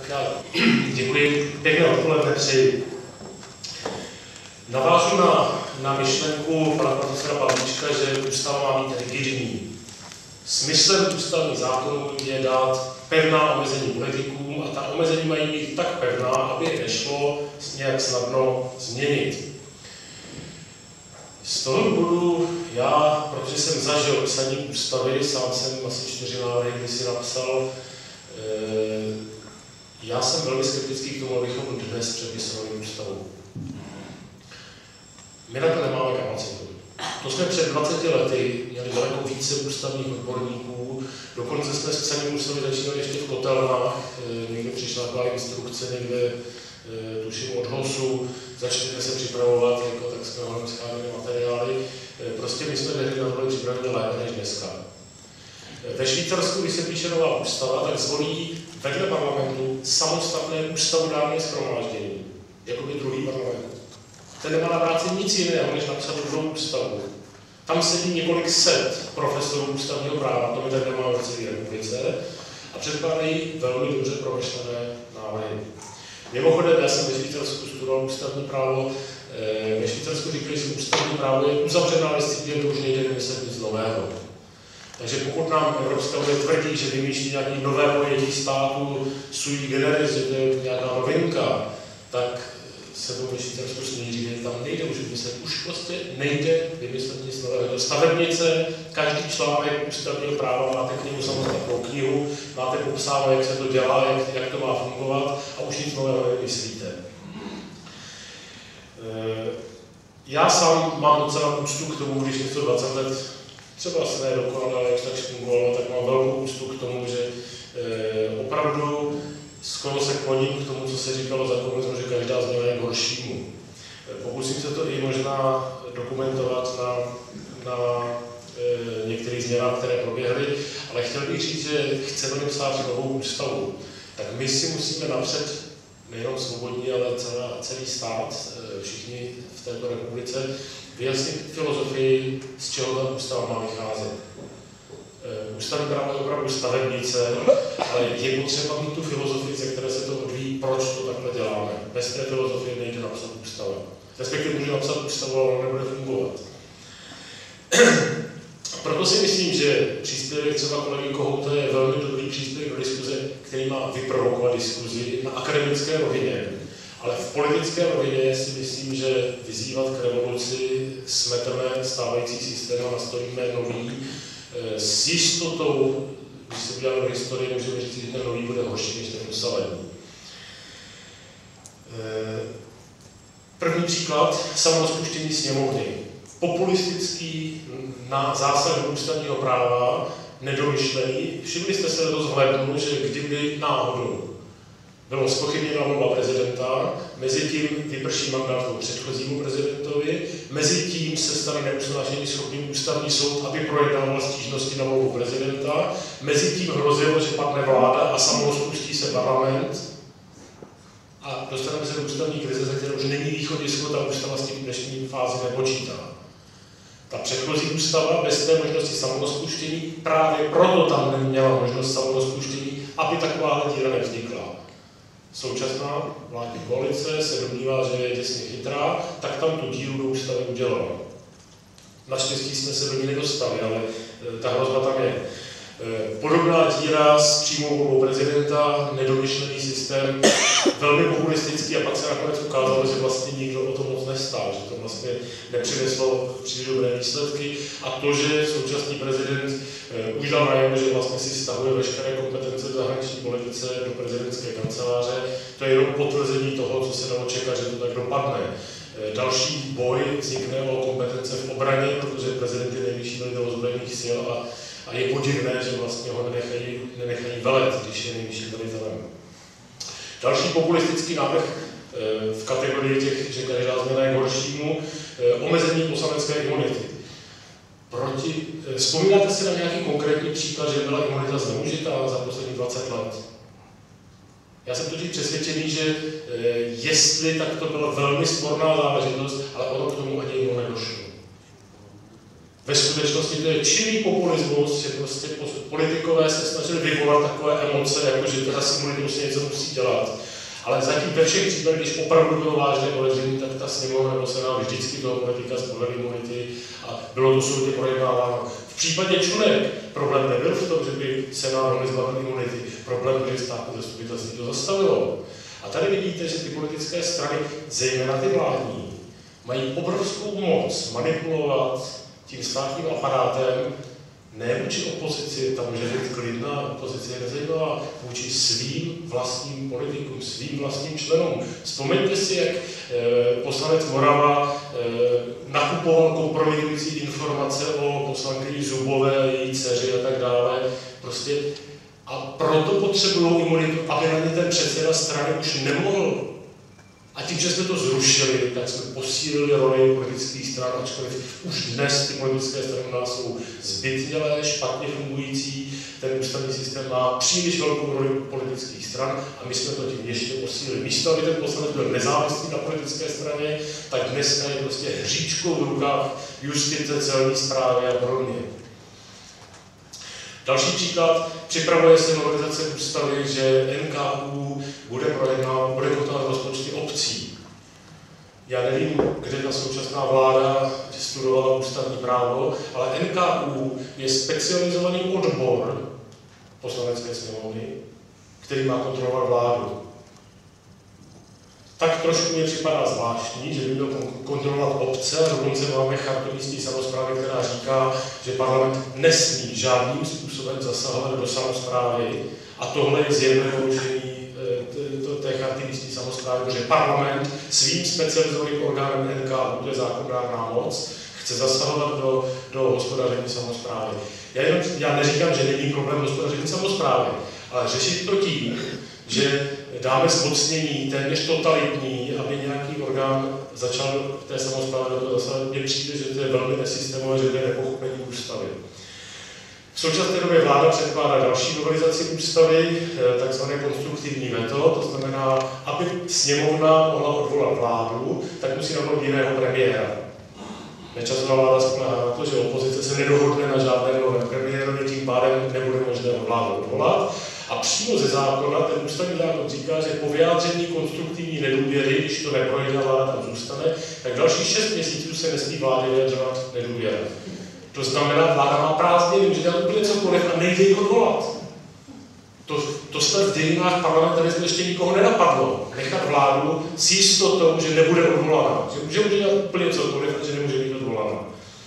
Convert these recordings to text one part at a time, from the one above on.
Já děkuji, pěkné odpoledne přeji. Navážu na myšlenku pana profesora Pavlíčka, že ústava má být rigidní. Smyslem ústavních zákonů je dát pevná omezení politikům a ta omezení mají být tak pevná, aby je nešlo nějak snadno změnit. Z toho důvodu já, protože jsem zažil psaní ústavy, sám jsem asi 4 návrhy kdysi napsal, já jsem velmi skeptický k tomu, abychom dnes přepisovali ústavu. My na to nemáme kapacitu. To jsme před 20 lety měli daleko více ústavních odborníků, dokonce jsme s psaním ústavy začínali ještě v kotelnách, někde přišla taková instrukce, někde tuším od HOSu, začněte se připravovat, jako tak jsme ho scházeli materiály. Prostě my jsme tehdy na tohle připravili lépe než dneska. Ve Švýcarsku, když se píše nová ústava, tak zvolí vedle parlamentu samostatné ústavodárné shromáždění, jakoby druhý parlament. Ten nemá na práci nic jiného, než napsat druhou ústavu. Tam sedí několik set profesorů ústavního práva, to my tak nemáme v celé republice, a předkládají velmi dobře promyšlené návrhy. Mimochodem, já jsem ve Švýcarsku studoval ústavní právo. Ve Švýcarsku říkají, že ústavní právo je uzavřená disciplína, to už nejde vymyslet nic nového. Takže pokud nám Evropská unie tvrdí, že vymýšlí nějaké nové pojetí státu, sui generis, že to je nějaká novinka, tak se to ve Švýcarsku směří, že tam nejde už vymyslet. Už prostě nejde vymyslet nic nového. Je to stavebnice, každý článek ústavního práva, máte k němu samostatnou knihu, máte popsáno, jak se to dělá, jak to má fungovat a už nic nového nevymyslíte. Já sám mám docela úctu k tomu, když něco 20 let třeba se ne dokonale, jak tak fungovalo, tak mám velkou úctu k tomu, že opravdu skoro se kloním k tomu, co se říkalo za komunismu, že každá změna je k horšímu. Pokusím se to i možná dokumentovat na některých změnách, které proběhly, ale chtěl bych říct, že chceme psát novou ústavu, tak my si musíme napřed, nejenom svobodní, ale celý stát, všichni v této republice, vyjasnit filozofii, z čeho ta ústava má vycházet. Ústavní právo je opravdu stavebnice, ale je potřeba mít tu filozofii, ze které se to odvíjí, proč to takhle děláme. Bez té filozofie nejde napsat ústavu. Respektive může napsat ústavu, ale nebude fungovat. Proto si myslím, že příspěvek třeba kolegy Kohouta je velmi dobrý příspěvek do diskuze, který má vyprovokovat diskuzi na akademické rovině. Ale v politické rovině si myslím, že vyzývat k revoluci, smeteme stávající systém a nastavíme nový, s jistotou, když se uděláme do historie, můžeme říct, že ten nový bude horší než ten dosavadní. První příklad, samorozpuštění sněmovny. Populistický na zásah do ústavního práva, nedomyšlený. Všimli jste se to z lednu, že kdyby náhodou bylo zpochybněna volba prezidenta, mezi tím vyprší mandát předchozímu prezidentovi, mezi tím se stane neusnášení schopný ústavní soud, aby projednával stížnosti na volbu prezidenta, mezi tím hrozilo, že padne vláda a samorozpustí se parlament a dostaneme se do ústavní krize, za kterou už není východisko, ta ústava s tím dnešní fázi nepočítá. Ta předchozí ústava bez té možnosti samorozpuštění, právě proto tam neměla možnost samorozpuštění, aby takováhle díra nevznikla. Současná vládní koalice se domnívá, že je těsně chytrá, tak tam tu díru do ústavy udělala. Naštěstí jsme se do ní nedostali, ale ta hrozba tam je. Podobná díra s přímou volbou prezidenta, nedomyšlený systém, velmi populistický a pak se nakonec ukázalo, že vlastně nikdo o tom moc nestál, že to vlastně nepřineslo příliš dobré výsledky a to, že současný prezident už dal najevo, že vlastně si stahuje veškeré kompetence v zahraniční politice do prezidentské kanceláře, to je jenom potvrzení toho, co se dalo čekat, že to tak dopadne. Další boj vznikne o kompetence v obraně, protože prezident je nejvyšší velitel ozbrojených sil a je podivné, že vlastně ho nenechají velet, když je nejvyšším velitelem. Další populistický návrh v kategorii těch, že každá změna je k horšímu, omezení poslanecké imunity. Vzpomínáte si na nějaký konkrétní příklad, že byla imunita zneužitá za posledních 20 let? Já jsem totiž přesvědčený, že jestli, tak to byla velmi sporná záležitost, ale ono k tomu ani jednou nedošlo. Ve skutečnosti to je čirý populismus, že prostě politikové se snažili vyvolat takové emoce, jako že teda s imunitou se něco musí dělat. Ale zatím ve všech případech, když opravdu bylo vážné podezření, tak ta sněmovna nebo senát vždycky toho politika zbavili imunity a bylo to soudně projednáváno. V případě Čunek problém nebyl v tom, že by senát mohl zbavit imunity. Problém byl, že státní zastupitelství to zastavilo. A tady vidíte, že ty politické strany, zejména ty vládní, mají obrovskou moc manipulovat tím státním aparátem, ne vůči opozici, tam může být klidná, opozice je nezajímavá, vůči svým vlastním politikům, svým vlastním členům. Vzpomeňte si, jak poslanec Morava nakupoval kompromitující informace o poslankyni Zubové, její dceři a tak dále. Prostě, a proto potřebují imunitu, aby na ně ten předseda strany už nemohl. A tím, že jsme to zrušili, tak jsme posílili roli politických stran, ačkoliv už dnes ty politické strany u nás jsou zbytnělé, špatně fungující, ten ústavní systém má příliš velkou roli politických stran a my jsme to tím ještě posílili. Místo, aby ten poslanec byl nezávislý na politické straně, tak dneska je prostě hříčkou v rukách justice, celní správy a podobně. Další příklad, připravuje se novelizace ústavy, že NKÚ bude kontrolovat rozpočty obcí. Já nevím, kde ta současná vláda studovala ústavní právo, ale NKÚ je specializovaný odbor Poslanecké sněmovny, který má kontrolovat vládu. Tak trošku mi připadá zvláštní, že by měl kontrolovat obce, a dokonce máme chartu místní samosprávy, která říká, že parlament nesmí žádným způsobem zasahovat do samosprávy, a tohle je zjevné porušení té charty místní samosprávy, protože parlament svým specializovaným orgánem NKÚ, to je zákonodárná moc, chce zasahovat do hospodaření samosprávy. Já neříkám, že není problém hospodaření samosprávy, ale řešit to tím, že dáme zmocnění téměř totalitní, aby nějaký orgán začal v té samosprávě do toho zasahovat, mně přijde, že to je velmi nesystémové, že to je nepochopení ústavy. V současné době vláda předkládá další novelizaci ústavy, takzvané konstruktivní veto, to znamená, aby sněmovna mohla odvolat vládu, tak musí navrhnout jiného premiéra. Nečasová vláda spoléhá na to, že opozice se nedohodne na žádném novém premiérovi, tím pádem nebude možné vládu odvolat. A přímo ze zákona, ten ústavní zákon říká, že po vyjádření konstruktivní nedůvěry, když to neprojde, vláda tam zůstane, tak další 6 měsíců se nesmí vládě vyjadřovat nedůvěra. To znamená, vláda má prázdniny, může dělat úplně cokoliv a nejde ji odvolat. To snad v dějinách parlamentarismu ještě nikoho nenapadlo. Nechat vládu s jistotou, že nebude odvolána. Že může dělat úplně cokoliv a že nemůže být odvolána.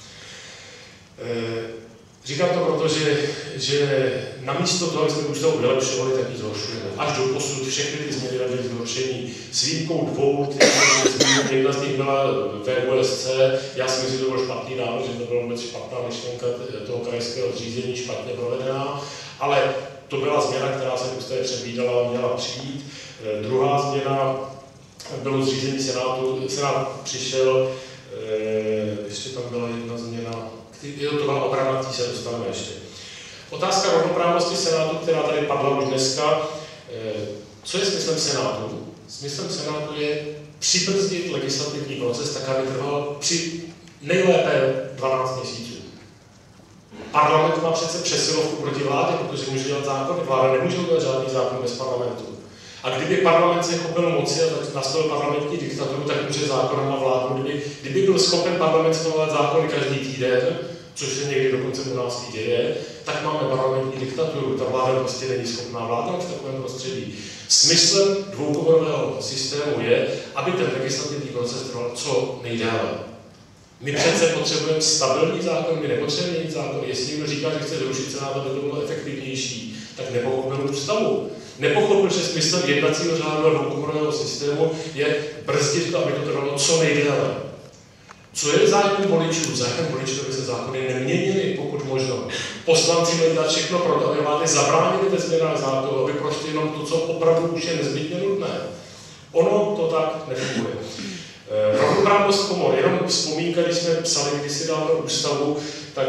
Říkám to proto, že namísto toho, aby jsme ústavu vylepšovali, tak ji zhoršujeme. Až do posud všechny ty změny byly zhoršení. S výjimkou dvou, jedna z nich byla VUSC, já si myslím, že to byl špatný návrh, že to byla vůbec špatná myšlenka toho krajského zřízení, špatně provedená, ale to byla změna, která se v ústavě předvídala a měla přijít. Druhá změna bylo zřízení Senátu. Senát přišel, ještě tam byla jedna změna, to byla obrana, k té se dostaneme ještě. Otázka rovnoprávnosti Senátu, která tady padla už dneska. Co je smyslem Senátu? Smyslem Senátu je přibrzdit legislativní proces tak, aby trval nejlépe 12 měsíců. Parlament má přece přesilovku proti vládě, protože může dělat zákony. Vláda nemůže dělat žádný zákon bez parlamentu. A kdyby parlament se chopil moci a nastavil parlamentní diktaturu, tak může zákonem na vládu. Kdyby byl schopen parlament schvalovat zákony každý týden, což se někdy dokonce u nás i děje, tak máme parlamentní diktaturu. Ta vláda prostě není schopná vládnout v takovém prostředí. Smyslem dvoukomorového systému je, aby ten legislativní proces trval co nejdéle. My přece potřebujeme stabilní zákon, my nepotřebujeme mít zákon. Jestli někdo říká, že chce zrušit Senát, aby to bylo efektivnější, tak nepochopil ústavu. Nepochopil, že smyslem jednacího řádu a dvoukomorového systému je brzdit to, aby to trvalo co nejdéle. Co je zájem voličů? Zájem voličů, aby se zákony neměnily, pokud možno. Poslanci mají dát všechno pro to, aby vlády zabránili ve změnách zákonu, aby prostě jenom to, co opravdu už je nezbytně nutné. Ono to tak nefunguje. Rovnoprávnost komor, jenom vzpomínka, když jsme psali kdysi dávno ústavu, tak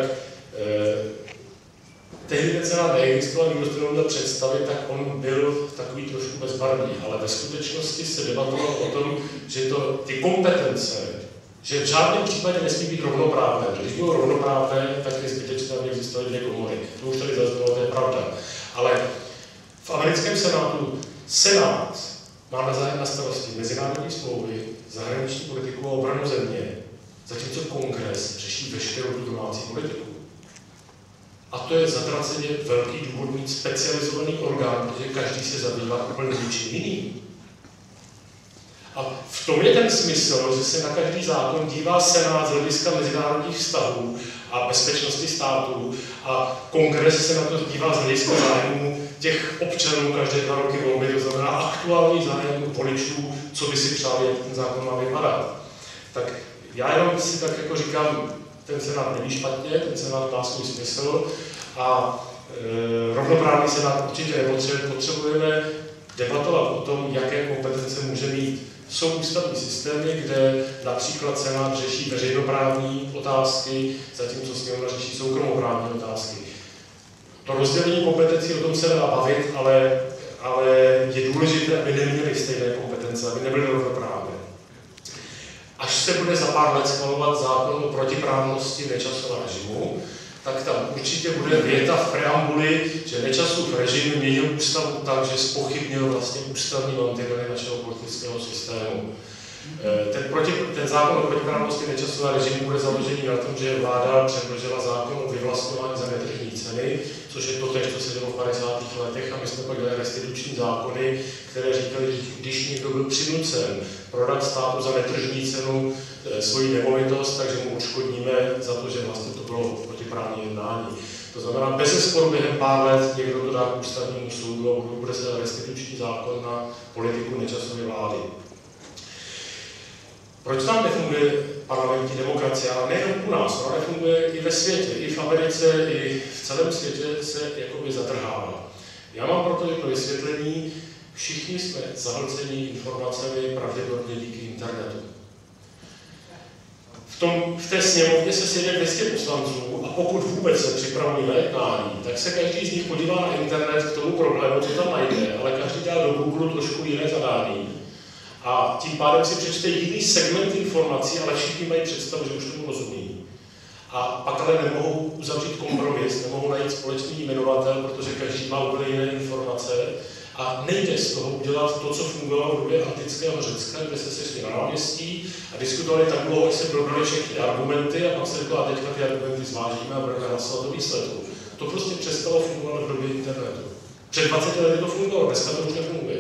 tehdy ten senát neexistoval, nikdo si to nemohl představit, tak on byl takový trošku bezbarvný, ale ve skutečnosti se debatovalo o tom, že ty kompetence že v žádném případě nesmí být rovnoprávné. Když bylo rovnoprávné, tak je zbytečné, aby existovaly dvě komory. To už tady zaznělo, to je pravda. Ale v americkém senátu Senát má na starosti mezinárodní smlouvy, zahraniční politiku a obranu země, zatímco Kongres řeší veškerou tu domácí politiku. A to je zatraceně velký důvod mít specializovaný orgán, protože každý se zabývá úplně něčím jiným. A v tom je ten smysl, že se na každý zákon dívá Senát z hlediska mezinárodních vztahů a bezpečnosti států a Kongres se na to dívá z hlediska zájmu těch občanů každé 2 roky volby, to znamená aktuální zájem voličů, co by si přáli, jak ten zákon má vypadat. Tak já jenom si tak jako říkám, ten Senát není špatně, ten Senát má svůj smysl a rovnoprávný Senát určitě potřebujeme debatovat o tom, jaké kompetence může mít. Jsou ústavní systémy, kde například Senát řeší veřejnoprávní otázky, zatímco Sněmovna řeší soukromoprávní otázky. To rozdělení kompetencí, o tom se dá bavit, ale je důležité, aby neměli stejné kompetence, aby nebyly rovnoprávné. Až se bude za pár let schvalovat zákon o protiprávnosti Nečasova režimu, tak tam určitě bude věta v preambuli, že Nečasův režim měnil ústavu tak, že zpochybnil vlastně ústavní mantinely našeho politického systému. Ten zákon o protiprávnosti Nečasova režimu bude založený na tom, že vláda předložila zákon o vyvlastňování za netržní ceny, což je to tež, co se dělo v 50. letech, a my jsme pak dělali restituční zákony, které říkali, že když někdo byl přinucen prodat státu za netržní cenu svoji nemovitost, takže mu odškodníme za to, že vlastně to bylo protiprávní jednání. To znamená, bezesporu během pár let někdo to dá k ústavnímu soudu a bude se restituční zákon na politiku Nečasovy vlády. Proč tam nefunguje parlamentní demokracie, ale nejen u nás, ona nefunguje i ve světě, i v Americe, i v celém světě se jakoby zadrhává. Já mám proto jedno vysvětlení, všichni jsme zahlceni informacemi pravděpodobně díky internetu. V té sněmovně se sejde 200 poslanců a pokud vůbec se připravují na jednání, tak se každý z nich podívá na internet k tomu problému, co tam najde, ale každý dá do Google trošku jiné zadání. A tím pádem si přečte jiný segment informací, ale všichni mají představu, že už tomu rozumí. A pak ale nemohou uzavřít kompromis, nemohou najít společný jmenovatel, protože každý má úplně jiné informace. A nejde z toho udělat to, co fungovalo v době antického Řecka, kde se sešli na náměstí a diskutovali tak dlouho, až se probrali všechny argumenty a pak se řeklo, a teďka ty argumenty zvážíme a budeme hlasovat o výsledku. To prostě přestalo fungovat v době internetu. Před 20 lety to fungovalo, dneska to už nefunguje.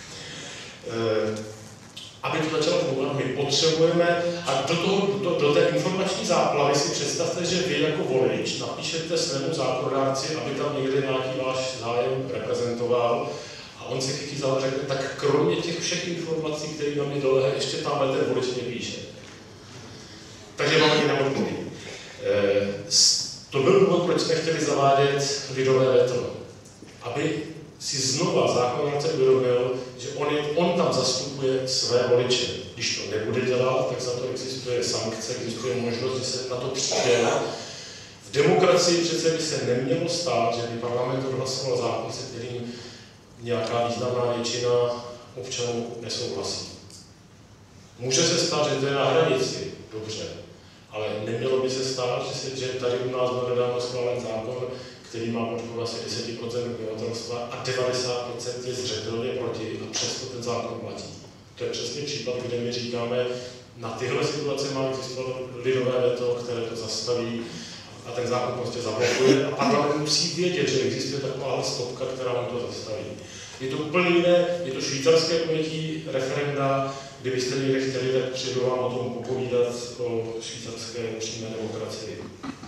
Aby to začalo fungovat, my potřebujeme, a do té informační záplavy si představte, že vy jako volič napíšete svému zákonodárci, aby tam někde nějaký váš zájem reprezentoval, a on se chytí za řekne, tak kromě těch všech informací, které na mě dolehe, ještě tamhle ten volič mě píše. Takže vám ani neodpovím. To byl důvod, proč jsme chtěli zavádět lidové veto. Aby si znova zákonodárce uvědomil, že on tam zastupuje své voliče. Když to nebude dělat, tak za to existuje sankce, existuje možnost, že se na to přijde. V demokracii přece by se nemělo stát, že by parlament odhlasoval zákon, se kterým nějaká významná většina občanů nesouhlasí. Může se stát, že to je na hranici, dobře, ale nemělo by se stát, že tady u nás byl nedávno schválen zákon, který má podporu asi 10% obyvatelstva a 90% je zřetelně proti a přesto ten zákon platí. To je přesně případ, kde my říkáme, na tyhle situace má existovat lidové veto, které to zastaví a ten zákon prostě zablokuje a parlament musí vědět, že existuje taková stopka, která mu to zastaví. Je to úplně jiné, je to švýcarské pojetí referenda, kdybyste někde chtěli, tak přijdu vám o tom popovídat o švýcarské přímé demokracii.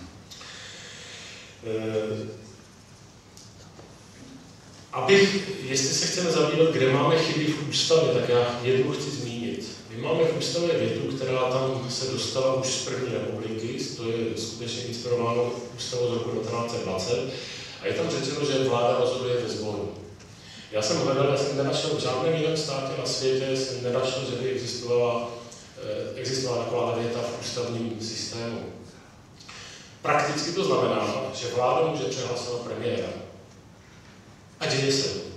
Jestli se chceme zabývat, kde máme chyby v ústavě, tak já jednu chci zmínit. My máme v ústavě větu, která tam se dostala už z první republiky, to je skutečně inspirováno ústavou z roku 1920, a je tam řečeno, že vláda rozhoduje ve sboru. Já jsem nenašel v žádném jiném státě na světě, jsem nenašel, že by existovala taková věta v ústavním systému. Prakticky to znamená, že vláda může přehlasovat premiéra. A děje se to.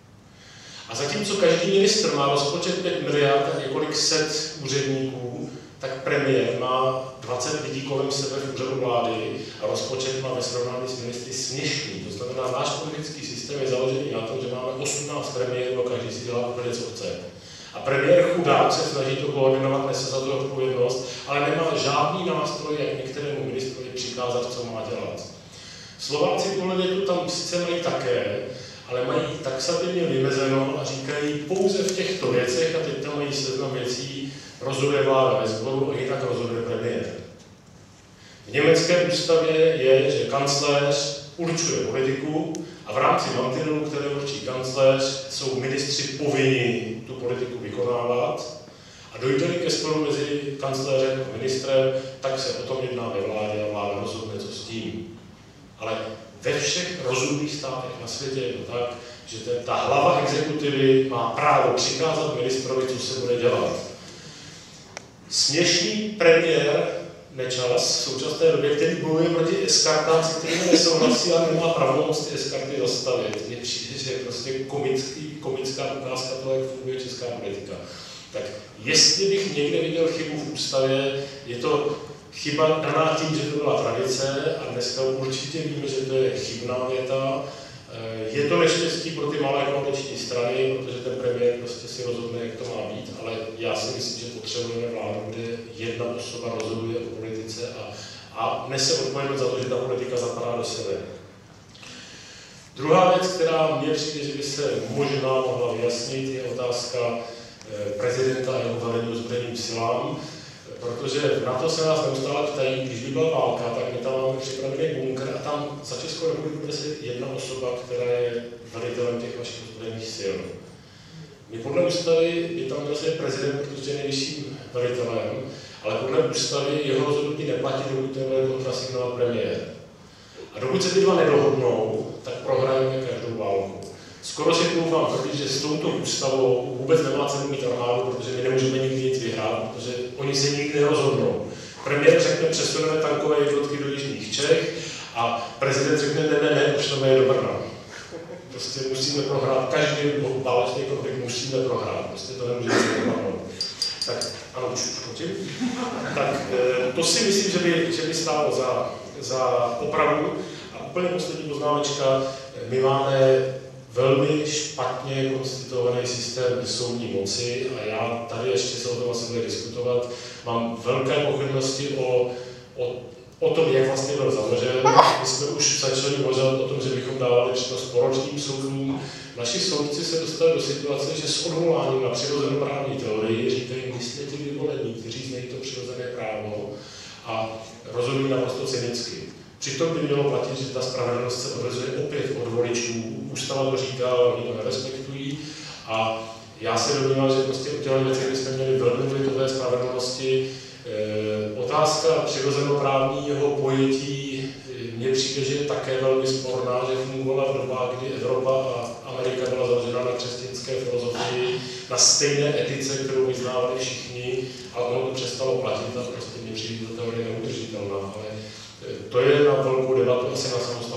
A zatímco každý ministr má rozpočet 5 miliard a několik set úředníků, tak premiér má 20 lidí kolem sebe v úřadu vlády a rozpočet má ve srovnání s ministry směšný. To znamená, náš politický systém je založený na tom, že máme 18 premiérů a každý si dělá úplně, co chce. A premiér chudák se snaží to koordinovat, nese za to odpovědnost, ale nemá žádný nástroj, jak některému ministrovi přikázat, co má dělat. Slováci tohle větu tam sice mají také, ale mají taxativně vymezeno a říkají pouze v těchto věcech, a teď tam mají seznam věcí, rozhoduje vláda ve sboru a jinak rozhoduje premiér. V německé ústavě je, že kancléř určuje politiku a v rámci mantinelu, které určí kancléř, jsou ministři povinni tu politiku vykonávat a dojde-li ke sporu mezi kancléřem a ministrem, tak se o tom jedná ve vládě a vláda rozhodne, co s tím. Ale ve všech rozumných státech na světě je to tak, že ta hlava exekutivy má právo přikázat ministrovi, co se bude dělat. Směšný premiér Nečas v současné době, který bojuje proti eskartám, se kterými nesouhlasí a nemá pravomoc ty eskarty zastavit. Mně přijde, že je prostě komická ukázka toho, jak funguje česká politika. Tak jestli bych někde viděl chybu v ústavě, je to chyba daná tím, že to byla tradice a dneska určitě víme, že to je chybná věta. Je to neštěstí pro ty malé koaliční strany, protože ten premiér prostě si rozhodne, jak to má být, ale já si myslím, že potřebujeme vládu, kde jedna osoba rozhoduje o politice a nese odpovědnost za to, že ta politika zapadá do sebe. Druhá věc, která mně přijde, že by se možná mohla vyjasnit, je otázka prezidenta a jeho velení ozbrojeným silám, protože na to se nás neustále ptají, když by byla válka, tak my tam máme připravený bunkr a tam za Českou republiku bude se jedna osoba, která je velitelem těch vašich ozbrojených sil. My podle ústavy by tam byl se prezident, protože je nejvyšším velitelem, ale podle ústavy jeho rozhodnutí neplatí, dokud nebude kontrasignovat premiér. A dokud se ty dva nedohodnou, tak prohrajeme každou válku. Skoro si doufám tvrdit, že s touto ústavou vůbec nemá cenu mít armádu, protože my nemůžeme nikdy nic vyhrát, protože oni se nikdy nerozhodnou. Premiér řekne, přesuneme tankové jednotky do jižních Čech a prezident řekne, ne, pošleme je do Brna. Prostě musíme prohrát, každý válečný konflikt musíme prohrát, prostě to nemůžeme dopadnout. Tak ano, už končím. Tak to si myslím, že by stálo za opravu. A úplně poslední poznámečka, my máme velmi špatně konstituovaný systém soudní moci a já tady ještě se o tom asi bude diskutovat. Mám velké pochybnosti o tom, jak vlastně byl založen. My jsme už začali mluvit o tom, že bychom dávali přednost poročným soudům. Naši soudci se dostali do situace, že s odvoláním na přirozenoprávní teorii říkají, my jsme ti vyvolení, kteří znají to přirozené právo a rozhodují naprosto cynicky. Přitom by mělo platit, že ta spravedlnost se odvezuje opět od voličů. Ústava to říká, ale oni to nerespektují. A já se domnívám, že prostě udělali věci, kdy jsme měli velmi lidové spravedlnosti. Otázka přirozenoprávního pojetí mně přijde, že je také velmi sporná, že fungovala v dobách, kdy Evropa a Amerika byla založena na křesťanské filozofii, na stejné etice, kterou vyznávali všichni, a ono to přestalo platit a prostě mně přijde ta teorie neudržitelná. Ale to je na velkou debatu asi na samostatnou